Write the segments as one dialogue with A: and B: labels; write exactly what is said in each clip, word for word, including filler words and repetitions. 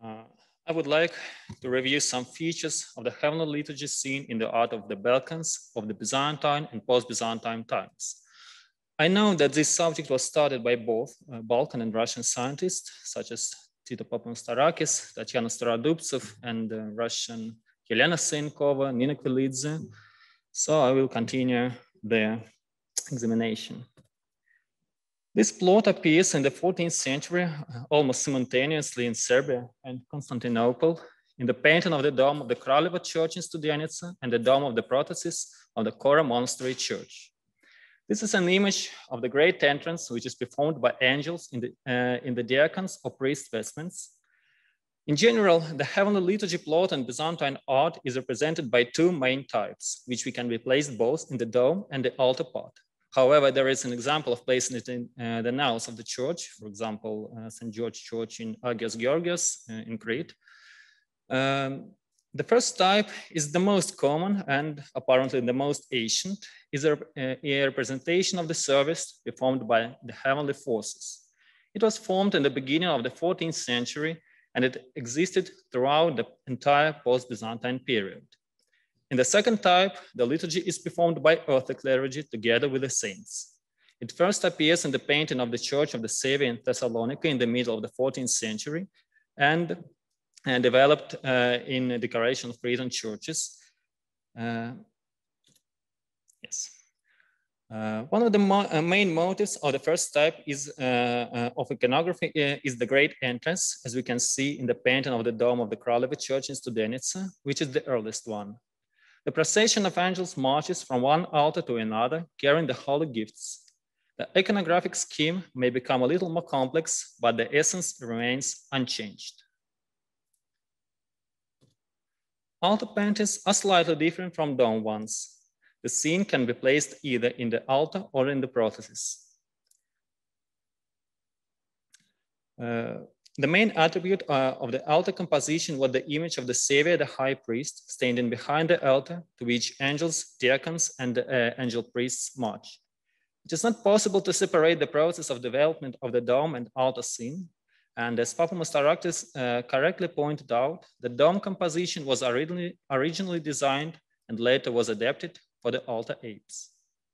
A: Uh, I would like to review some features of the heavenly liturgy seen in the art of the Balkans of the Byzantine and post-Byzantine times. I know that this subject was started by both uh, Balkan and Russian scientists, such as Tito Papastarakis, Tatiana Starodubtsev, and uh, Russian Helena Senkova, Nina Kvilidze. So I will continue their examination. This plot appears in the fourteenth century, almost simultaneously in Serbia and Constantinople, in the painting of the dome of the Kraljevo Church in Studenica and the dome of the Protasis of the Kora Monastery Church. This is an image of the great entrance, which is performed by angels in the, uh, in the diacon's or priest vestments. In general, the heavenly liturgy plot in Byzantine art is represented by two main types, which we can be placed both in the dome and the altar part. However, there is an example of placing it in uh, the naos of the church, for example, uh, Saint George Church in Agios Georgios uh, in Crete. Um, the first type is the most common and apparently the most ancient, is a, a representation of the service performed by the heavenly forces. It was formed in the beginning of the fourteenth century and it existed throughout the entire post-Byzantine period. In the second type, the liturgy is performed by earthly clergy together with the saints. It first appears in the painting of the Church of the Savior in Thessalonica in the middle of the fourteenth century and, and developed uh, in the decoration of Cretan churches. Uh, yes. Uh, one of the mo uh, main motives of the first type is, uh, uh, of iconography uh, is the great entrance, as we can see in the painting of the dome of the Kraljevo Church in Studenica, which is the earliest one. The procession of angels marches from one altar to another, carrying the holy gifts. The iconographic scheme may become a little more complex, but the essence remains unchanged. Altar paintings are slightly different from dome ones. The scene can be placed either in the altar or in the Protasis. Uh, The main attribute uh, of the altar composition was the image of the Savior, the high priest, standing behind the altar to which angels, diacons, and uh, angel priests march. It is not possible to separate the process of development of the dome and altar scene. And as Papa Mastarakis uh, correctly pointed out, the dome composition was originally, originally designed and later was adapted for the altar apse.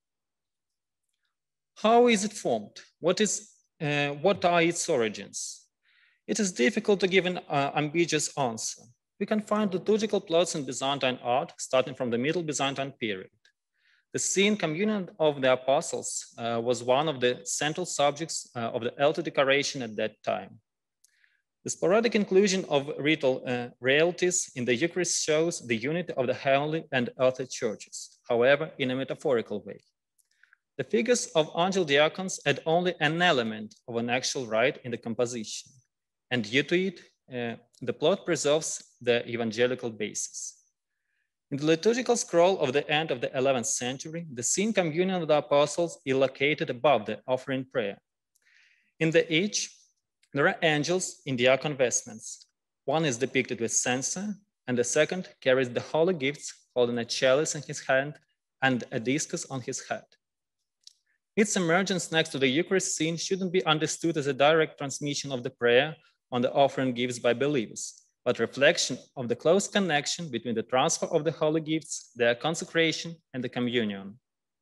A: How is it formed? What, is, uh, what are its origins? It is difficult to give an uh, ambiguous answer. We can find liturgical plots in Byzantine art starting from the Middle Byzantine period. The scene communion of the apostles uh, was one of the central subjects uh, of the altar decoration at that time. The sporadic inclusion of ritual uh, realities in the Eucharist shows the unity of the heavenly and earthly churches, however, in a metaphorical way. The figures of angel diacons add only an element of an actual rite in the composition. And due to it, uh, the plot preserves the evangelical basis. In the liturgical scroll of the end of the eleventh century, the scene communion of the apostles is located above the offering prayer. In the each, there are angels in diacon vestments. One is depicted with censer, and the second carries the holy gifts, holding a chalice in his hand and a discus on his head. Its emergence next to the Eucharist scene shouldn't be understood as a direct transmission of the prayer on the offering gifts by believers, but reflection of the close connection between the transfer of the holy gifts, their consecration, and the communion.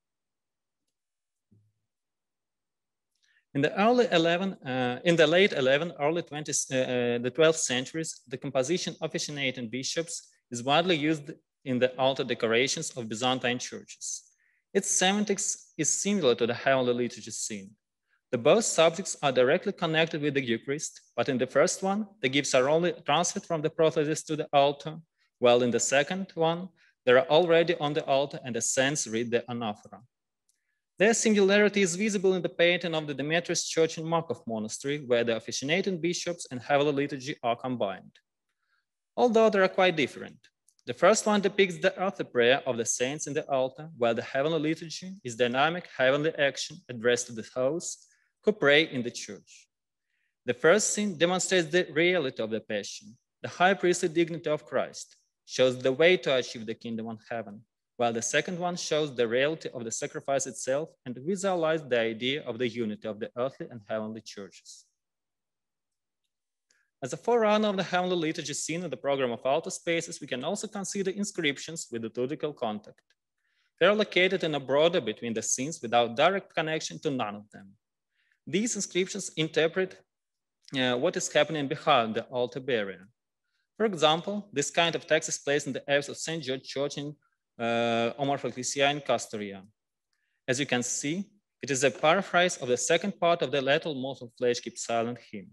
A: In the early eleven, uh, in the late eleventh, early twentieth, uh, the twelfth centuries, the composition of officiating bishops is widely used in the altar decorations of Byzantine churches. Its semantics is similar to the heavenly liturgy scene. The both subjects are directly connected with the Eucharist, but in the first one, the gifts are only transferred from the Protasis to the altar, while in the second one, they are already on the altar and the saints read the anaphora. Their singularity is visible in the painting of the Demetrius Church in Markov Monastery, where the officiating bishops and heavenly liturgy are combined. Although they are quite different. The first one depicts the earthly prayer of the saints in the altar, while the heavenly liturgy is dynamic heavenly action addressed to the hosts who pray in the church. The first scene demonstrates the reality of the Passion. The high priestly dignity of Christ shows the way to achieve the kingdom of heaven, while the second one shows the reality of the sacrifice itself and visualizes the idea of the unity of the earthly and heavenly churches. As a forerunner of the heavenly liturgy seen in the program of altar spaces, we can also consider inscriptions with liturgical contact. They are located in a border between the scenes without direct connection to none of them. These inscriptions interpret uh, what is happening behind the altar barrier. For example, this kind of text is placed in the apse of Saint George Church in uh, Omar Ecclesia in Castoria. As you can see, it is a paraphrase of the second part of the Let All Mortal Flesh Keep Silent hymn.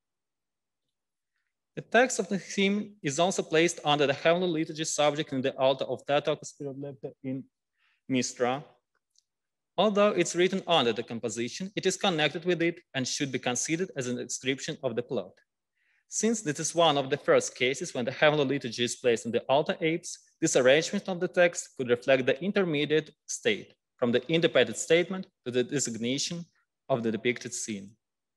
A: The text of the hymn is also placed under the heavenly liturgy subject in the altar of Theotokos Spiridlepta in Mistra. Although it's written under the composition, it is connected with it and should be considered as an inscription of the plot. Since this is one of the first cases when the heavenly liturgy is placed in the altar apse, this arrangement of the text could reflect the intermediate state from the independent statement to the designation of the depicted scene.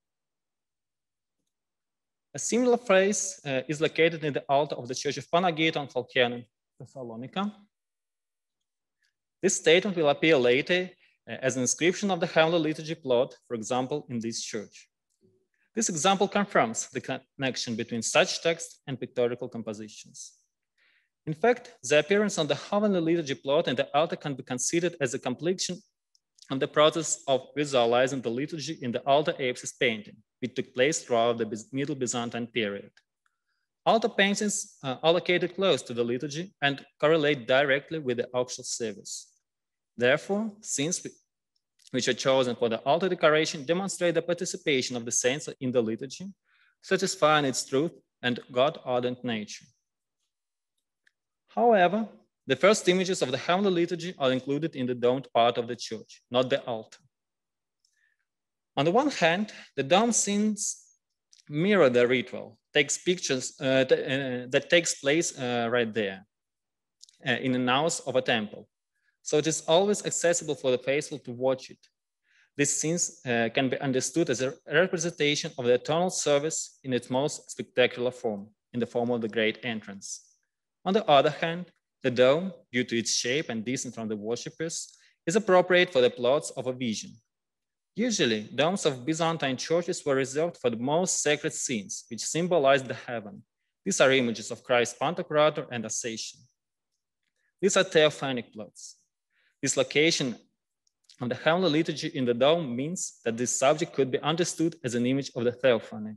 A: A similar phrase uh, is located in the altar of the Church of Panagioton Phalkion in Thessalonica. This statement will appear later uh, as an inscription of the heavenly liturgy plot, for example, in this church. This example confirms the connection between such text and pictorial compositions. In fact, the appearance on the heavenly liturgy plot in the altar can be considered as a completion of the process of visualizing the liturgy in the altar apse painting, which took place throughout the Middle Byzantine period. Altar paintings uh, are located close to the liturgy and correlate directly with the actual service. Therefore, scenes which are chosen for the altar decoration demonstrate the participation of the saints in the liturgy, satisfying its truth and God-ordained nature. However, the first images of the heavenly liturgy are included in the domed part of the church, not the altar. On the one hand, the dome scenes mirror the ritual, takes pictures uh, th uh, that takes place uh, right there uh, in the naos of a temple. So it is always accessible for the faithful to watch it. These scenes uh, can be understood as a representation of the eternal service in its most spectacular form, in the form of the great entrance. On the other hand, the dome, due to its shape and distance from the worshippers, is appropriate for the plots of a vision. Usually, domes of Byzantine churches were reserved for the most sacred scenes, which symbolized the heaven. These are images of Christ Pantocrator and Ascension. These are theophanic plots. This location of the heavenly liturgy in the dome means that this subject could be understood as an image of the theophany.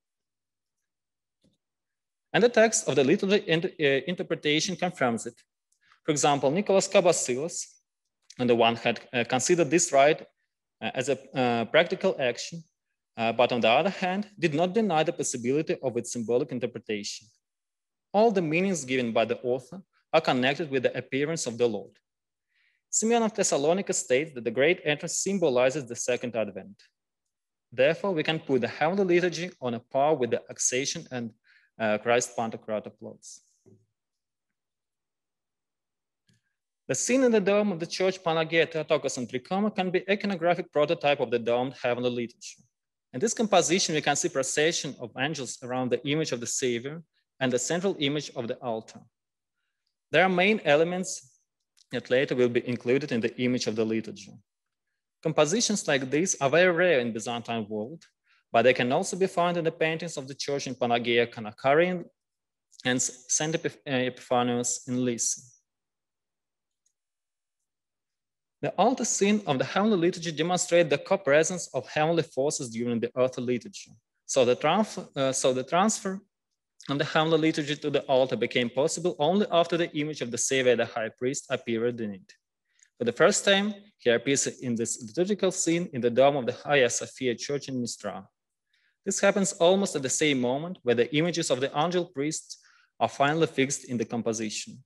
A: And the text of the liturgy interpretation confirms it. For example, Nicholas Kabasilas, on the one hand, uh, considered this rite uh, as a uh, practical action, uh, but on the other hand, did not deny the possibility of its symbolic interpretation. All the meanings given by the author are connected with the appearance of the Lord. Simeon of Thessalonica states that the great entrance symbolizes the second advent. Therefore, we can put the heavenly liturgy on a par with the Accession and uh, Christ Pantocrator plots. The scene in the dome of the church Panagia, Theotokos, and Trikoma can be an iconographic prototype of the domed heavenly liturgy. In this composition, we can see procession of angels around the image of the Savior and the central image of the altar. There are main elements that later will be included in the image of the liturgy. Compositions like these are very rare in the Byzantine world, but they can also be found in the paintings of the church in Panagia Kanakari and Saint Epiphanius in Lyci. The altar scene of the heavenly liturgy demonstrates the co-presence of heavenly forces during the earthly liturgy. So the, uh, so the transfer of the heavenly liturgy to the altar became possible only after the image of the Savior, the high priest, appeared in it. For the first time, he appears in this liturgical scene in the dome of the Hagia Sophia Church in Mistra. This happens almost at the same moment where the images of the angel priests are finally fixed in the composition.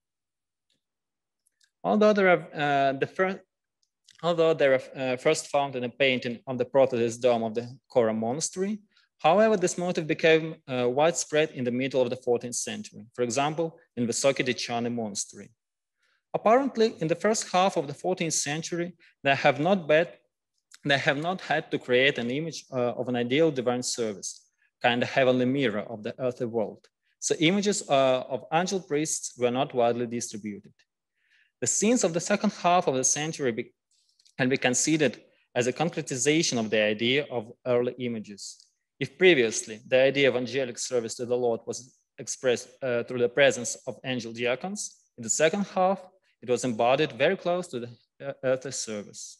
A: Although they are, uh, the first, although they are uh, first found in a painting on the Prothesis dome of the Kora monastery, however, this motif became uh, widespread in the middle of the fourteenth century, for example, in Vysoky Dechany monastery. Apparently, in the first half of the fourteenth century, they have not, bet, they have not had to create an image uh, of an ideal divine service, kind of heavenly mirror of the earthly world. So images uh, of angel priests were not widely distributed. The scenes of the second half of the century be, can be considered as a concretization of the idea of early images. If previously the idea of angelic service to the Lord was expressed uh, through the presence of angel diacons, in the second half, it was embodied very close to the earthly service.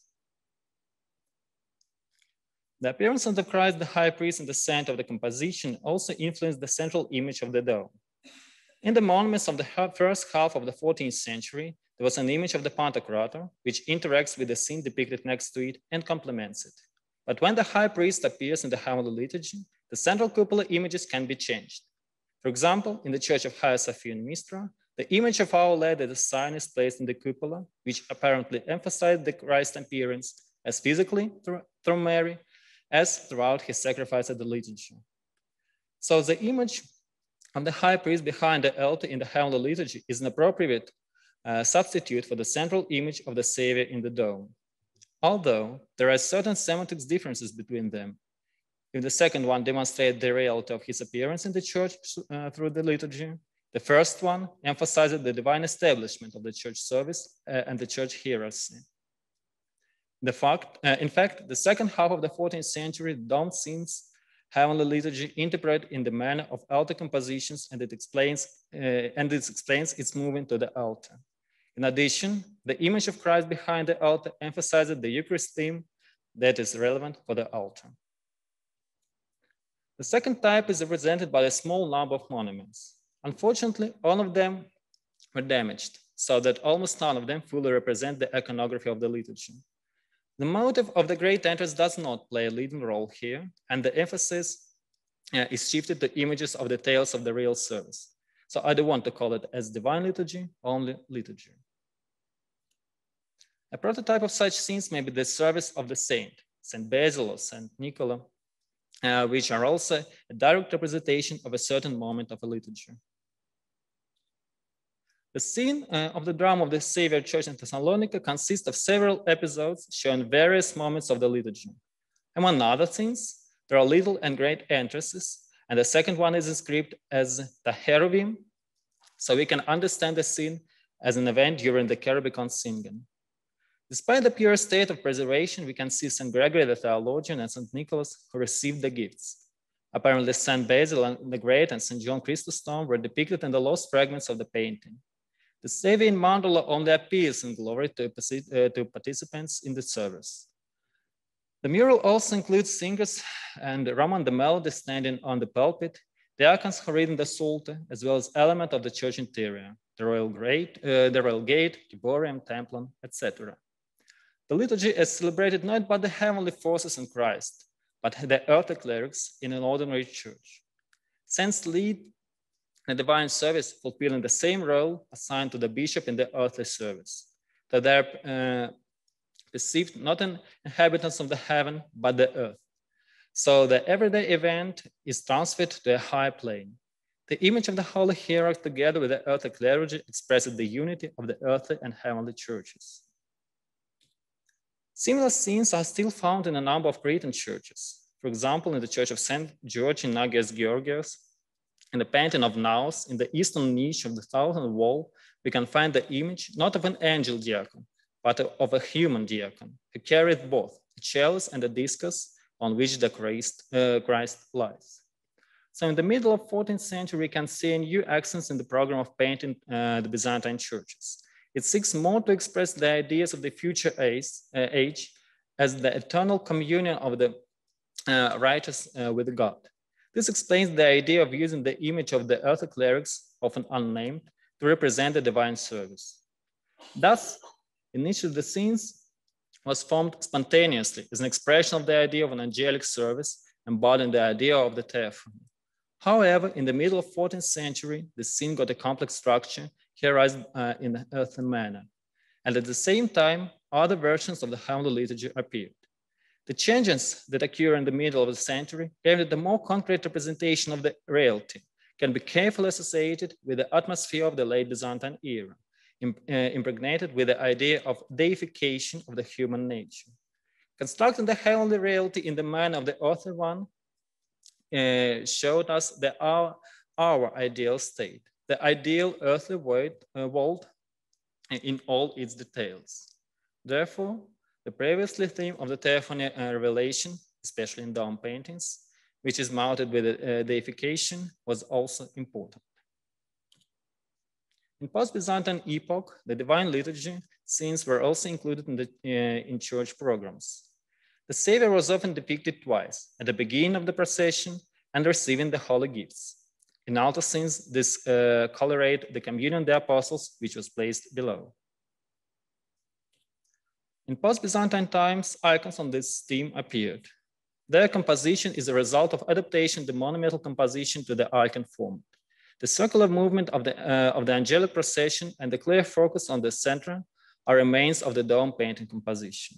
A: The appearance of the Christ, the high priest, in the center of the composition also influenced the central image of the dome. In the monuments of the first half of the fourteenth century, there was an image of the Pantocrator, which interacts with the scene depicted next to it and complements it. But when the high priest appears in the heavenly liturgy, the central cupola images can be changed. For example, in the Church of Hagia Sophia in Mistra, the image of Our Lady, the sign, is placed in the cupola, which apparently emphasized the Christ's appearance as physically through, through Mary, as throughout his sacrifice at the liturgy. So the image of the high priest behind the altar in the heavenly liturgy is an appropriate uh, substitute for the central image of the Savior in the dome. Although there are certain semantic differences between them. If the second one demonstrates the reality of his appearance in the church uh, through the liturgy, the first one emphasizes the divine establishment of the church service uh, and the church hierarchy. The fact, uh, in fact, the second half of the fourteenth century dome scenes heavenly liturgy interpret in the manner of altar compositions, and it explains uh, and it explains its movement to the altar. In addition, the image of Christ behind the altar emphasizes the Eucharist theme that is relevant for the altar. The second type is represented by a small number of monuments. Unfortunately, all of them were damaged, so that almost none of them fully represent the iconography of the liturgy. The motive of the great entrance does not play a leading role here, and the emphasis uh, is shifted to images of the tales of the real service. So I don't want to call it as divine liturgy, only liturgy. A prototype of such scenes may be the service of the saint, Saint Basil or Saint Nicola, uh, which are also a direct representation of a certain moment of a liturgy. The scene uh, of the drama of the Savior Church in Thessalonica consists of several episodes showing various moments of the liturgy. Among other things, there are little and great entrances, and the second one is inscribed as the Cherubim, so we can understand the scene as an event during the Cherubicon singing. Despite the pure state of preservation, we can see Saint Gregory the theologian and Saint Nicholas who received the gifts. Apparently, Saint Basil the Great and Saint John Chrysostom were depicted in the lost fragments of the painting. The Savior in mandala only appears in glory to, uh, to participants in the service. The mural also includes singers and Roman the melody standing on the pulpit, diacons who read in the Psalter, as well as elements of the church interior, the royal gate, uh, the royal gate, Tiborium, Templon, et cetera. The liturgy is celebrated not by the heavenly forces in Christ, but the earthly clerics in an ordinary church. Saints lead the divine service, fulfilling the same role assigned to the bishop in the earthly service, that they are uh, perceived not as inhabitants of the heaven, but the earth. So the everyday event is transferred to a high plane. The image of the holy hierarch together with the earthly clergy expresses the unity of the earthly and heavenly churches. Similar scenes are still found in a number of Cretan churches. For example, in the church of Saint George in Nagios Georgios, in the painting of Naus, in the eastern niche of the southern wall, we can find the image not of an angel diacon, but of a human diacon who carried both a chalice and a discus on which the Christ, uh, Christ lies. So in the middle of fourteenth century, we can see new accents in the program of painting uh, the Byzantine churches. It seeks more to express the ideas of the future age, uh, age as the eternal communion of the uh, righteous uh, with God. This explains the idea of using the image of the earthly clerics, often unnamed, to represent the divine service. Thus, initially the scenes was formed spontaneously as an expression of the idea of an angelic service, embodying the idea of the theophany. However, in the middle of fourteenth century, the scene got a complex structure, characterized uh, in an earthen manner. And at the same time, other versions of the heavenly liturgy appeared. The changes that occur in the middle of the century gave it a more concrete representation of the reality, can be carefully associated with the atmosphere of the late Byzantine era, imp uh, impregnated with the idea of deification of the human nature. Constructing the heavenly reality in the manner of the earthly one uh, showed us the, our, our ideal state, the ideal earthly world, uh, world in all its details. Therefore, the previously theme of the theophany uh, revelation, especially in dome paintings, which is mounted with a deification, was also important. In post-Byzantine epoch, the divine liturgy scenes were also included in, the, uh, in church programs. The Savior was often depicted twice, at the beginning of the procession and receiving the holy gifts. In altar scenes, this uh, collaborate the communion of the apostles, which was placed below. In post-Byzantine times, icons on this theme appeared. Their composition is a result of adaptation of the monumental composition to the icon format. The circular movement of the, uh, of the angelic procession and the clear focus on the center are remains of the dome painting composition.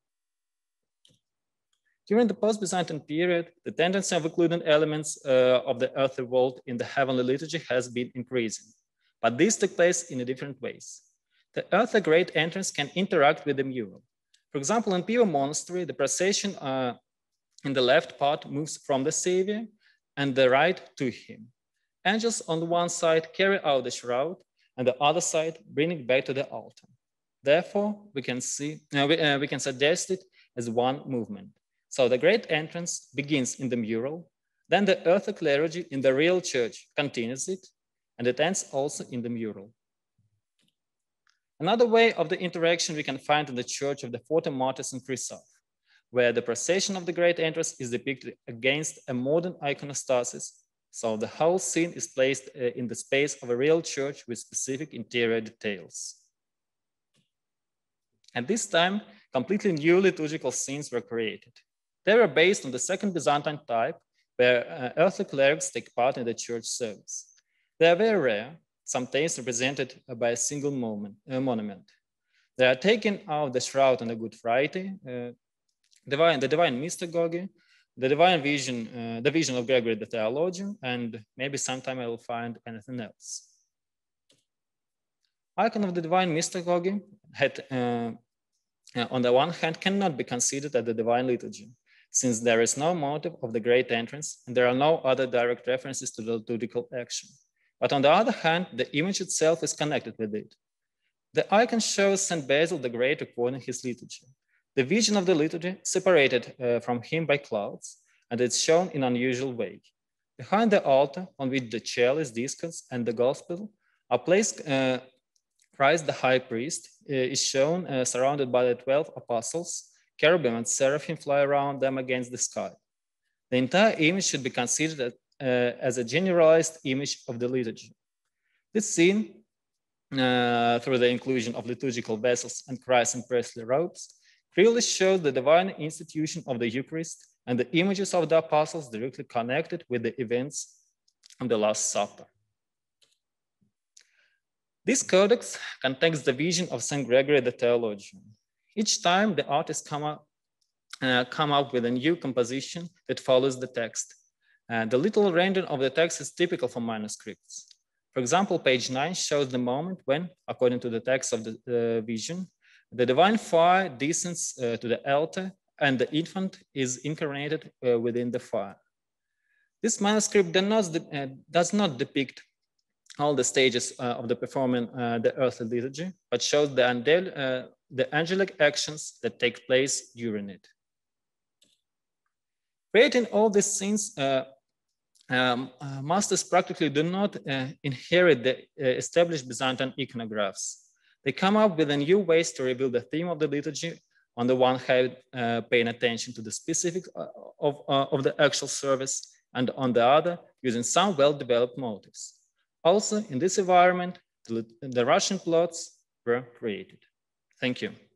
A: During the post-Byzantine period, the tendency of including elements uh, of the earthly world in the heavenly liturgy has been increasing, but this took place in different ways. The earthly great entrance can interact with the mural. For example, in Pio Monastery, the procession uh, in the left part moves from the Savior and the right to him. Angels on the one side carry out the shroud and the other side bring it back to the altar. Therefore, we can see, uh, we, uh, we can suggest it as one movement. So the great entrance begins in the mural, then the earthly clergy in the real church continues it, and it ends also in the mural. Another way of the interaction we can find in the Church of the Forty Martyrs in Kresav, where the procession of the great entrance is depicted against a modern iconostasis. So the whole scene is placed uh, in the space of a real church with specific interior details. At this time, completely new liturgical scenes were created. They were based on the second Byzantine type, where uh, earthly clerics take part in the church service. They are very rare, sometimes represented by a single moment, uh, monument. They are taken out the shroud on the Good Friday, uh, divine, the divine mystagogy, the divine vision, uh, the vision of Gregory the Theologian, and maybe sometime I will find anything else. Icon of the divine mystagogy had, uh, uh, on the one hand, cannot be considered as the divine liturgy, since there is no motive of the great entrance and there are no other direct references to the liturgical action. But on the other hand, the image itself is connected with it. The icon shows Saint Basil the Great recording his liturgy. The vision of the liturgy separated uh, from him by clouds, and it's shown in an unusual way. Behind the altar, on which the chalice, discus, and the gospel are placed, uh, Christ the high priest uh, is shown uh, surrounded by the twelve apostles. Cherubim and seraphim fly around them against the sky. The entire image should be considered uh, as a generalized image of the liturgy. This scene, uh, through the inclusion of liturgical vessels and Christ in priestly robes, clearly shows the divine institution of the Eucharist and the images of the apostles directly connected with the events of the Last Supper. This codex contains the vision of Saint Gregory the Theologian. Each time the artists come up, uh, come up with a new composition that follows the text. Uh, the little rendering of the text is typical for manuscripts. For example, page nine shows the moment when, according to the text of the uh, vision, the divine fire descends uh, to the altar and the infant is incarnated uh, within the fire. This manuscript does not, uh, does not depict all the stages uh, of the performing uh, the earthly liturgy, but shows the, angel, uh, the angelic actions that take place during it. Creating all these scenes, uh, um, uh, masters practically do not uh, inherit the uh, established Byzantine iconographs. They come up with a new ways to reveal the theme of the liturgy, on the one hand, uh, paying attention to the specifics of, uh, of the actual service, and on the other, using some well-developed motives. Also, in this environment, the, the Russian plots were created. Thank you.